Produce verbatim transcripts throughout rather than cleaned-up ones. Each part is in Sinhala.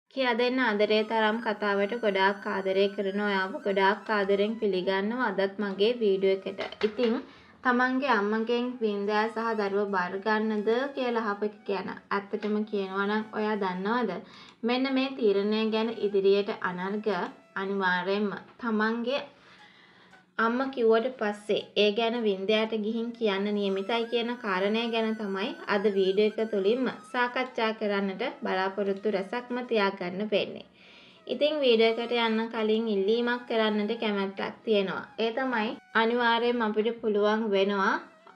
කියා දෙන්න ආදරේ තරම් කතාවට ගොඩාක් ආදරය කරන ඔයාව ගොඩාක් ආදරෙන් පිළිගන්නවා අදත් මගේ වීඩියෝ එකට. ඉතින් තමන්ගේ අම්මගෙන් වින්දයා සහ දරුවා බාර ගන්නද කියලා අහපු එක ගැන ඇත්තටම කියනවා නම් ඔයා දන්නවද? මෙන්න මේ තීරණය ගැන ඉදිරියට අනර්ග අනිවාර්යයෙන්ම තමන්ගේ අම්මා කිව්වට පස්සේ ඒ ගැන වින්දයාට ගිහින් කියන්න නියමිතයි කියන කාරණය ගැන තමයි අද වීඩියෝ එක තුලින්ම සාකච්ඡා කරන්නට බලාපොරොත්තු රැසක්ම තියාගන්න වෙන්නේ. ඉතින් වීඩියෝ එකට යන්න කලින් ඉල්ලීමක් කරන්නට කැමැත්තක් තියෙනවා. ඒ තමයි අනිවාර්යයෙන්ම අපිට පුළුවන් වෙනවා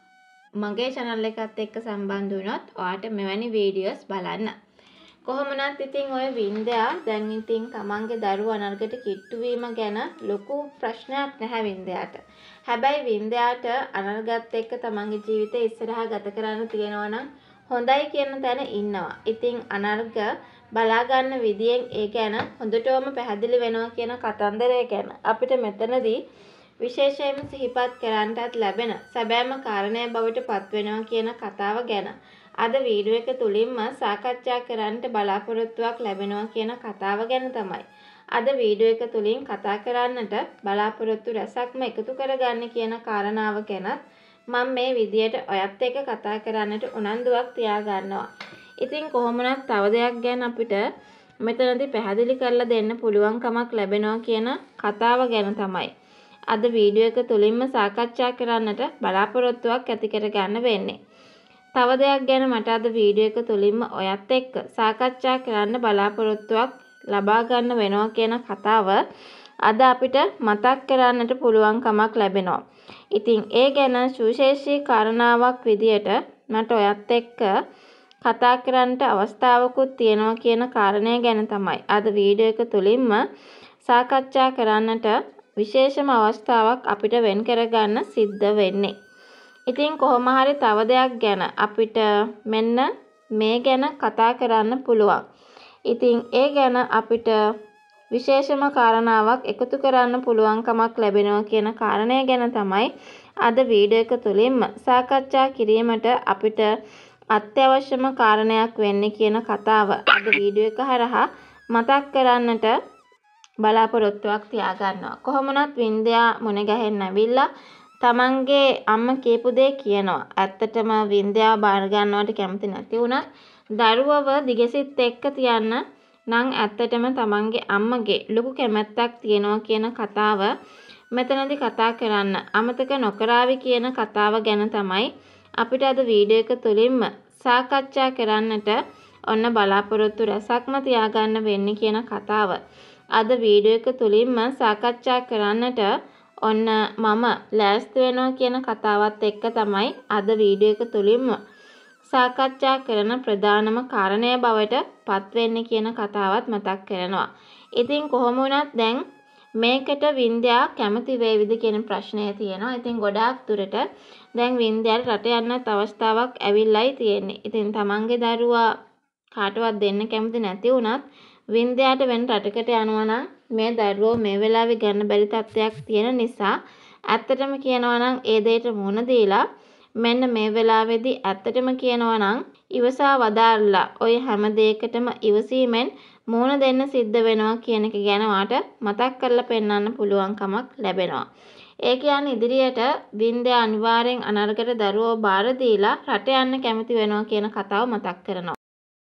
මගේ channel එකත් එක්ක සම්බන්ධ වුණොත් ඔයාට මෙවැනි වීඩියෝස් බලන්න. කොහොමනත් ඉතින් ඔය වින්දයා දැන් ඉතින් තමන්ගේ දරුවා අනර්ගට කිට්ටු වීම ගැන ලොකු ප්‍රශ්නයක් නැහැ වින්දයාට. හැබැයි වින්දයාට අනර්ගත් එක්ක තමන්ගේ ජීවිතේ ඉස්සරහා ගත කරන්න තියෙනවා නම් හොඳයි කියන තැන ඉන්නවා. ඉතින් අනර්ග බලා ගන්න විදියෙන් ඒ ගැන හොඳටම පැහැදිලි වෙනවා කියන කතන්දරය ගැන අපිට මෙතනදී විශේෂයෙන්ම සිහිපත් කරන්නටත් ලැබෙන සැබෑම කාරණයක් බවට පත් වෙනවා කියන කතාව ගැන අද වීඩියෝ එක තුලින්ම සාකච්ඡා කරන්නට බලාපොරොත්තුවක් ලැබෙනවා කියන කතාව ගැන තමයි අද වීඩියෝ එක තුලින් කතා කරන්නට බලාපොරොත්තු රැසක්ම එකතු කරගන්න කියන කාරණාව ගැනත් මම මේ විදියට ඔයත් එක්ක කතා කරන්නට උනන්දුවක් තියාගන්නවා. ඉතින් කොහොමනත් තව දෙයක් ගැන අපිට මෙතනදී පැහැදිලි කරලා දෙන්න පුළුවන් කමක් ලැබෙනවා කියන කතාව ගැන තමයි අද වීඩියෝ එක තුලින්ම සාකච්ඡා කරන්නට බලාපොරොත්තුවක් ඇති කරගන්න වෙන්නේ. තව දෙයක් ගැන මට අද වීඩියෝ එක තුලින්ම ඔයත් එක්ක සාකච්ඡා කරන්න බලාපොරොත්තුවක් ලබා ගන්න වෙනවා කියන කතාව අද අපිට මතක් කරන්නට පුළුවන් කමක් ලැබෙනවා. ඉතින් ඒ ගැන සුවිශේෂී කාරණාවක් විදියට මට ඔයත් එක්ක කතා කරන්නට අවස්ථාවකුත් තියෙනවා කියන කාරණය ගැන තමයි අද වීඩියෝ එක තුලින්ම සාකච්ඡා කරන්නට විශේෂම අවස්ථාවක් අපිට වෙන් කරගන්න සිද්ධ වෙන්නේ. ඉතින් කොහොම හරි තව දෙයක් ගැන අපිට මෙන්න මේ ගැන කතා කරන්න පුළුවන්. ඉතින් ඒ ගැන අපිට විශේෂම කාරණාවක් එකතු කරන්න පුළුවන්කමක් ලැබෙනවා කියන කාරණය ගැන තමයි අද වීඩියෝ එක තුලින්ම සාකච්ඡා කිරීමට අපිට අත්‍යවශ්‍යම කාරණයක් වෙන්නේ කියන කතාව අද වීඩියෝ එක හරහා මතක් කරන්නට බලාපොරොත්තුවක් තියාගන්නවා. කොහොමනත් වින්දයා මුණ ගැහෙන්න ඇවිල්ලා තමන්ගේ අම්මා කියපු දේ කියනවා. ඇත්තටම වින්දයා බාර ගන්නවට කැමති නැති වුණත් දරුවව දිගසිත එක්ක තියන්න නම් ඇත්තටම තමන්ගේ අම්මගේ ලොකු කැමැත්තක් තියෙනවා කියන කතාව මෙතනදී කතා කරන්න අමතක නොකරાવી කියන කතාව ගැන තමයි අපිට අද වීඩියෝ එක තුලින්ම සාකච්ඡා කරන්නට ඔන්න බලාපොරොත්තු රැසක්ම තියාගන්න වෙන්නේ කියන කතාව අද වීඩියෝ එක තුලින්ම සාකච්ඡා කරන්නට ඔන්න මම ලෑස්ති වෙනවා කියන කතාවත් එක්ක තමයි අද වීඩියෝ එක තුලින්ම සාකච්ඡා කරන ප්‍රධානම කාරණය බවට පත් වෙන්නේ කියන කතාවත් මතක් කරනවා. ඉතින් කොහොම වුණත් දැන් මේකට වින්දයා කැමති වේවිද කියන ප්‍රශ්නය තියෙනවා. ඉතින් ගොඩාක් දුරට දැන් වින්දයාට රට යන්නත් අවස්ථාවක් ඇවිල්ලායි තියෙන්නේ. ඉතින් තමන්ගේ දරුවා කාටවත් දෙන්න කැමති නැති වුණත් වින්දයාට වෙන රටකට යනවා නම් මේ දරුවෝ මේ වෙලාවේ ගන්න බැරි තත්ත්වයක් තියෙන නිසා ඇත්තටම කියනවා නම් ඒ දෙයට මුහුණ දීලා මෙන්න මේ වෙලාවේදී ඇත්තටම කියනවා නම් ඉවසා වදාරලා ඔය හැම දෙයකටම ඉවසීමෙන් මුහුණ දෙන්න සිද්ධ වෙනවා කියන එක ගැන වාට මතක් කරලා පෙන්වන්න පුළුවන් කමක් ලැබෙනවා. ඒ කියන්නේ ඉදිරියට වින්දයා අනිවාර්යෙන් අනර්ගට දරුවෝ බාර දීලා රට යන්න කැමති වෙනවා කියන කතාව මතක් කරනවා.